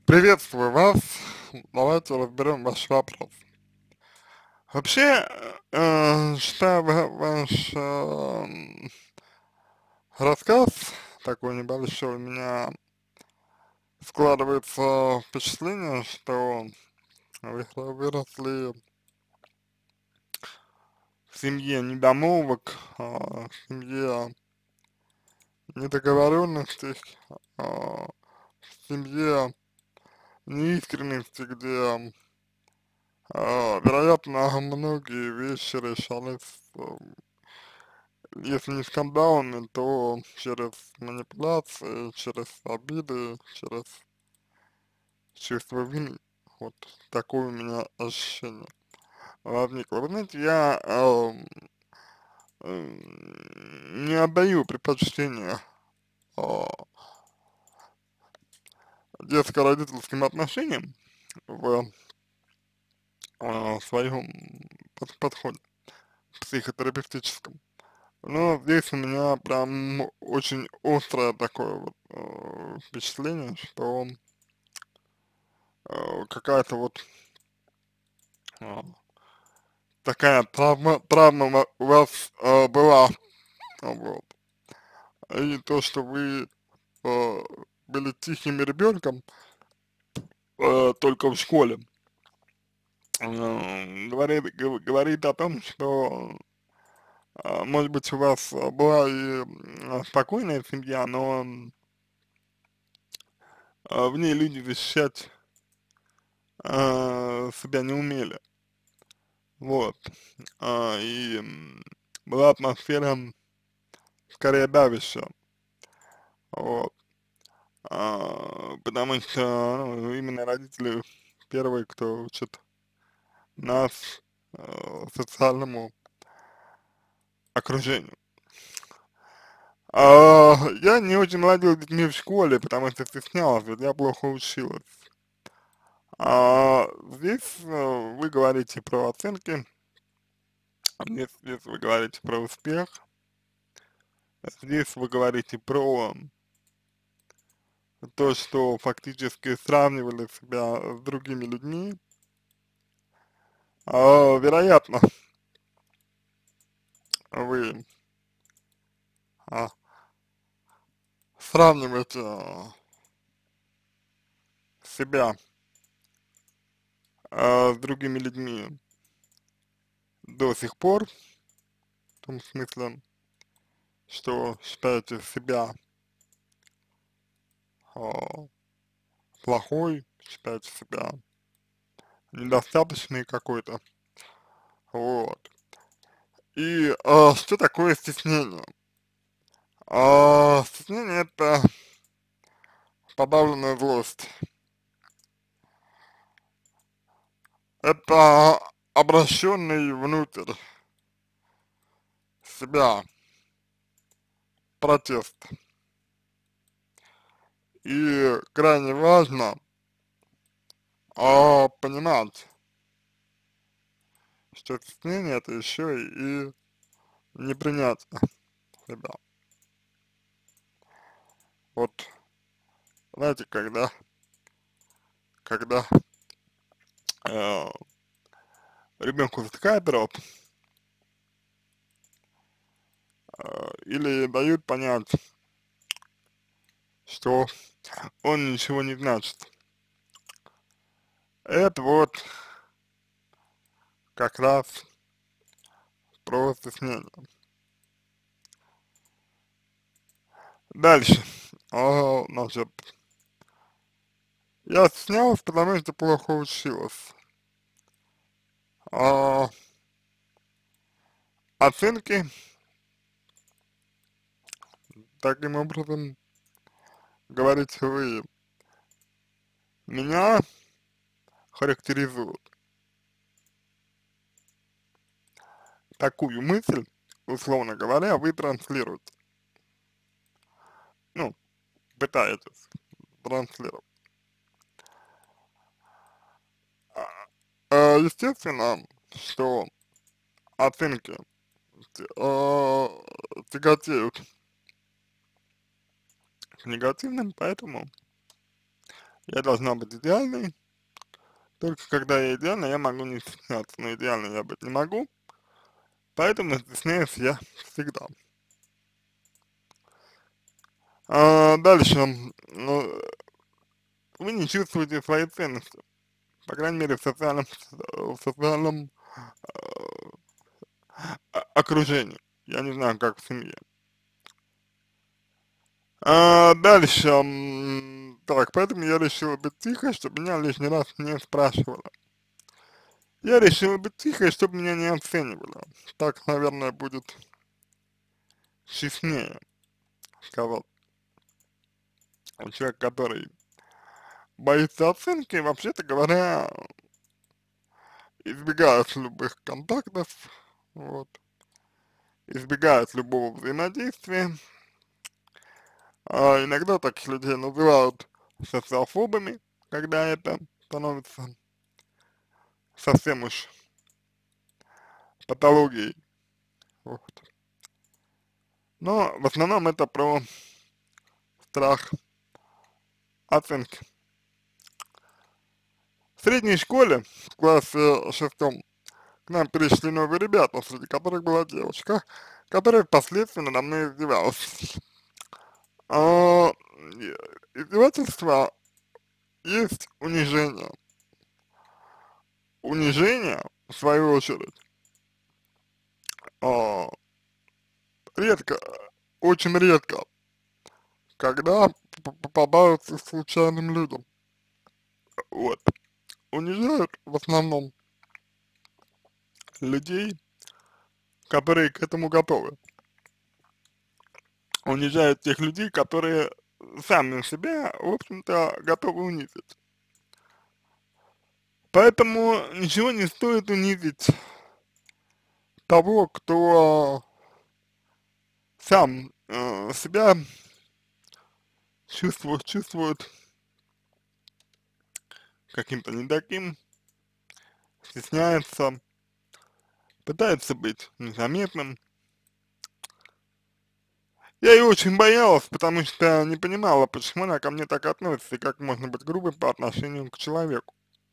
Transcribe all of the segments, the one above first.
Приветствую вас. Давайте разберем ваш вопрос. Вообще, считаю ваш рассказ такой небольшой, у меня складывается впечатление, что вы выросли в семье недомолвок, в семье недоговоренностей, в семье неискренности, где, вероятно, многие вещи решались если не скандалами, то через манипуляции, через обиды, через чувство вины. Вот такое у меня ощущение возникло. Вы знаете, я не отдаю предпочтение а, детско-родительским отношениям в своем подходе психотерапевтическом. Но здесь у меня прям очень острое такое вот впечатление, что какая-то вот а, такая травма у вас была, вот. И то, что вы э, были тихим ребенком только в школе, говорит о том, что, может быть, у вас была и спокойная семья, но в ней люди защищать себя не умели, вот. И была атмосфера скорее давящая, вот. Потому что, ну, именно родители первые, кто учат нас социальному окружению. Я не очень ладил с детьми в школе, потому что стеснялся, ведь я плохо училась. Здесь вы говорите про оценки, здесь вы говорите про успех, здесь вы говорите про то, что фактически сравнивали себя с другими людьми. Вероятно, вы а, сравниваете себя с другими людьми до сих пор, в том смысле, что считаете себя а, плохой, считаете себя недостаточной какой-то, вот. И что такое стеснение? Стеснение это подавленная злость, это обращенный внутрь себя протест. И крайне важно понимать, что стеснение это еще и непринятие себя. Вот, знаете, когда э, ребенку затыкают рот, или дают понять, что он ничего не значит. Это вот как раз про стеснение. Дальше. Значит, я стеснялась, потому что плохо училась. А, Оценки таким образом, говорите вы, меня характеризуют. Такую мысль, условно говоря, вы транслируете. Ну, пытаетесь транслировать. Естественно, что оценки э, тяготеют к негативным, поэтому Я должна быть идеальной, только когда я идеальна, я могу не стесняться, но идеально я быть не могу, поэтому стесняюсь я всегда. Дальше, ну, вы не чувствуете свои ценности, по крайней мере, в социальном окружении, я не знаю, как в семье. Дальше, так, поэтому я решила быть тихой, чтобы меня лишний раз не спрашивали. Я решила быть тихой, чтобы меня не оценивали. Так, наверное, будет честнее сказать. Человек, который боится оценки, вообще-то говоря, избегает любых контактов, вот, избегает любого взаимодействия. Иногда таких людей называют социофобами, когда это становится совсем уж патологией. Вот. Но в основном это про страх оценки. В средней школе, в классе шестом, к нам перешли новые ребята, среди которых была девочка, которая впоследствии надо мной издевалась. А, издевательство есть унижение. Унижение, в свою очередь, а, редко, очень редко, когда попадаются случайным людям. Вот. Унижают в основном людей, которые к этому готовы. Унижают тех людей, которые сами себя, в общем-то, готовы унизить. Поэтому ничего не стоит унизить того, кто сам себя чувствует каким-то не таким, стесняется, пытается быть незаметным. Я ее очень боялась, потому что не понимала, почему она ко мне так относится, и как можно быть грубым по отношению к человеку.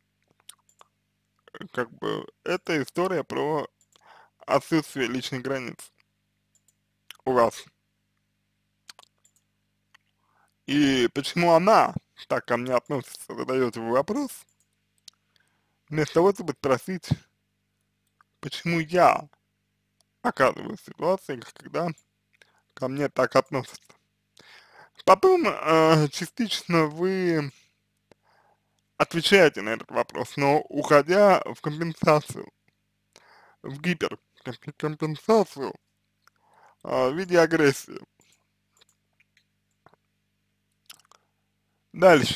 Как бы это история про отсутствие личных границ у вас. И почему она так ко мне относится, задает вы вопрос, вместо того, чтобы спросить, почему я оказываюсь в ситуации, когда ко мне так относятся. Потом частично вы отвечаете на этот вопрос, но уходя в компенсацию, в гиперкомпенсацию в виде агрессии. Дальше.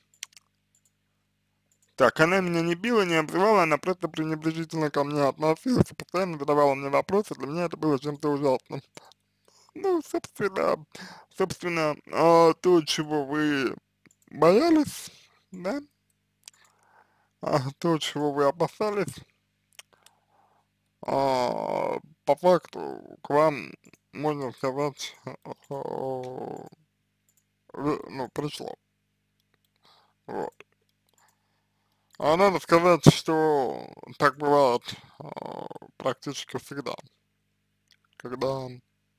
Так, она меня не била, не обзывала, она просто пренебрежительно ко мне относилась и постоянно задавала мне вопросы, для меня это было чем-то ужасным. Ну, собственно, то, чего вы боялись, да, то, чего вы опасались, по факту к вам, можно сказать, ну, пришло. Вот. А надо сказать, что так бывает практически всегда, когда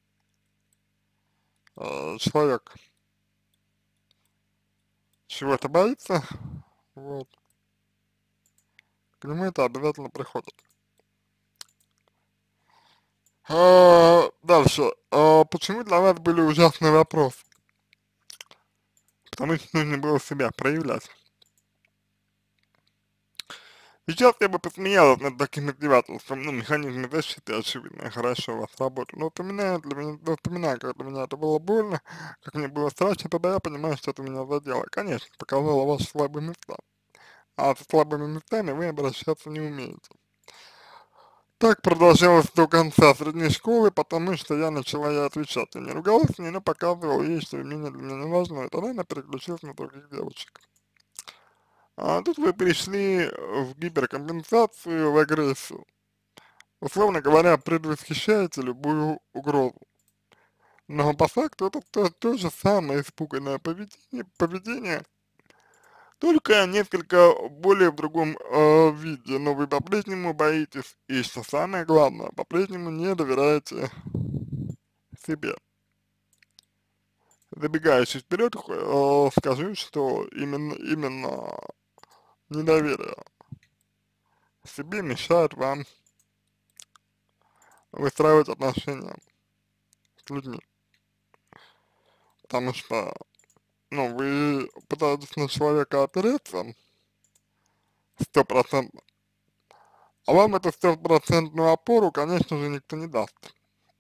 человек чего-то боится, вот, к нему это обязательно приходит. Дальше. Почему для вас были ужасные вопросы? Потому что нужно было себя проявлять. Сейчас я бы посмеялась над таким издевательством, ну, механизмы защиты, очевидно, хорошо у вас работают. Но вспоминаю, как для меня это было больно, как мне было страшно, тогда я понимаю, что это меня задело. Конечно, показало ваши слабые места. А со слабыми местами вы обращаться не умеете. Так продолжалось до конца средней школы, потому что я начала ей отвечать. Я не ругалась с ней, но показывала ей, что имение для меня не важно, и тогда она переключилась на других девочек. А тут вы перешли в гиперкомпенсацию, в агрессию. Условно говоря, предвосхищаете любую угрозу. Но по факту это то же самое испуганное поведение, только несколько более в другом виде, но вы по-прежнему боитесь и, что самое главное, по-прежнему не доверяете себе. Забегая чуть вперед, скажу, что именно недоверие себе мешает вам выстраивать отношения с людьми, потому что, ну, вы пытаетесь на человека опереться 100%, а вам эту стопроцентную опору, конечно же, никто не даст.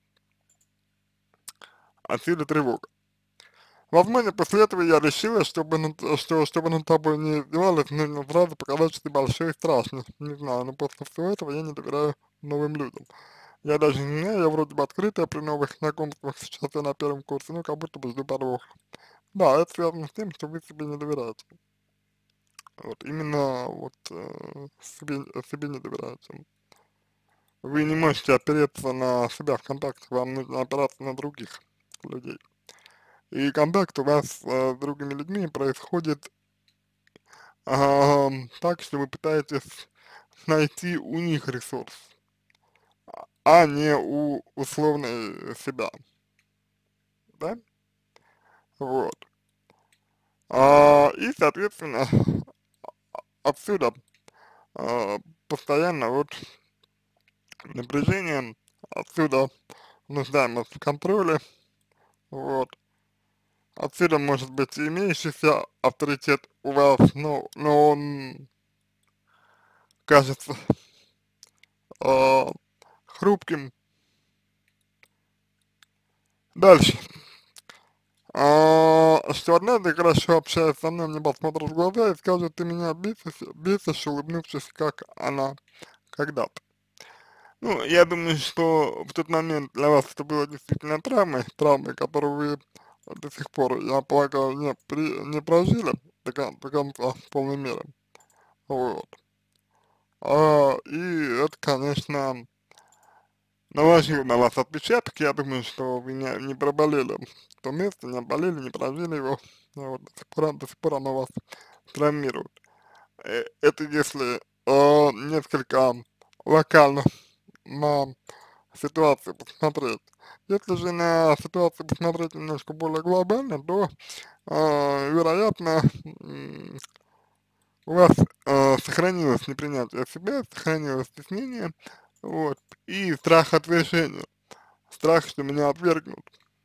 Отсюда тревога. Возможно, после этого я решила, чтобы над тобой не издевались, нужно сразу показать, что ты большой и страшный. Не знаю, но после всего этого я не доверяю новым людям. Я даже не знаю, я вроде бы открытая при новых знакомствах, сейчас я на первом курсе, ну, как будто бы жду подвоха. Да, это связано с тем, что вы себе не доверяете. Вот, именно вот себе не доверяете. Вы не можете опереться на себя в контакте, вам нужно опираться на других людей. И контакт у вас с другими людьми происходит так, что вы пытаетесь найти у них ресурс, а не у условной себя, да? Вот. И, соответственно, отсюда постоянно вот напряжение, отсюда нуждаемость в контроле, вот. Отсюда может быть и имеющийся авторитет у вас, но он кажется а, хрупким. Дальше. Что однажды, хорошо общаясь со мной, мне посмотрит в глаза и скажет: ты меня бесишь, улыбнувшись, как она когда-то. Ну, я думаю, что в тот момент для вас это было действительно травмой, которую вы до сих пор, я полагаю, не прожили до конца, в полной мере. Вот. И это, конечно, наложило на вас отпечаток. Я думаю, что вы не проболели то место, не болели, не прожили его. Вот, до сих пор оно вас травмирует. Это если несколько локально на ситуацию посмотреть. Если же на ситуацию посмотреть немножко более глобально, то, вероятно, у вас сохранилось непринятие себя, сохранилось стеснение, вот, и страх отвержения, страх, что меня отвергнут.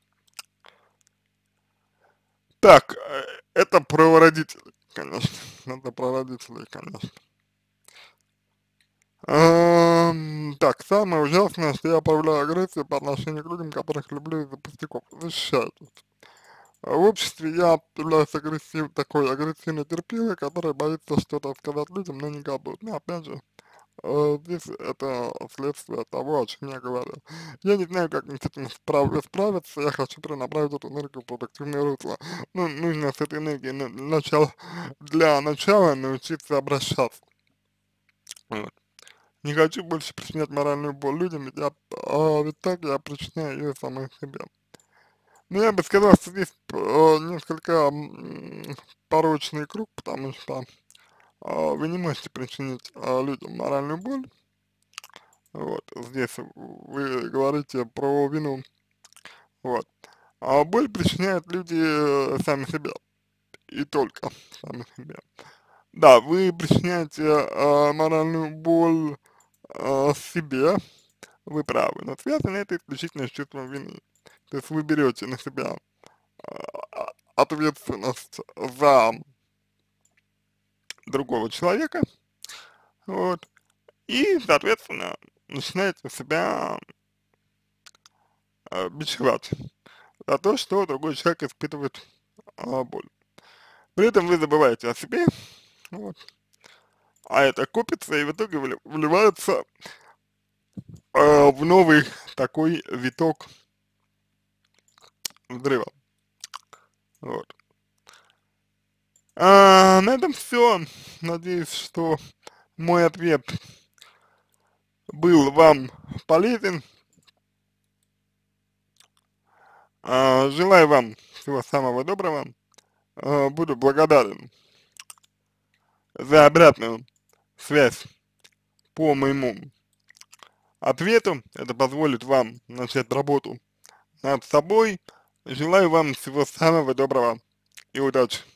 Так, это про родителей, конечно, это про родителей, конечно. Так, самое ужасное, что я проявляю агрессию по отношению к людям, которых люблю из-за пустяков, защищаю. В обществе я являюсь такой агрессивной терпилой, которая боится что-то сказать людям, но не гадает. Но опять же, здесь это следствие того, о чем я говорил. Я не знаю, как мне с этим справиться, я хочу перенаправить эту энергию в продуктивное русло. Ну, нужно с этой энергией для начала научиться обращаться. Вот. Не хочу больше причинять моральную боль людям, ведь так я причиняю ее самой себе. Ну, я бы сказал, что здесь несколько порочный круг, потому что вы не можете причинить людям моральную боль. Вот, здесь вы говорите про вину, вот. А боль причиняют люди сами себе, и только сами себе. Да, вы причиняете моральную боль себе, вы правы, но связано это исключительно с чувством вины. То есть вы берете на себя ответственность за другого человека, вот, и, соответственно, начинаете себя бичевать за то, что другой человек испытывает боль. При этом вы забываете о себе, вот, а это копится и в итоге вливается в новый такой виток взрыва, вот. На этом все. Надеюсь, что мой ответ был вам полезен. Желаю вам всего самого доброго. Буду благодарен за обратную связь по моему ответу. Это позволит вам начать работу над собой. Желаю вам всего самого доброго и удачи.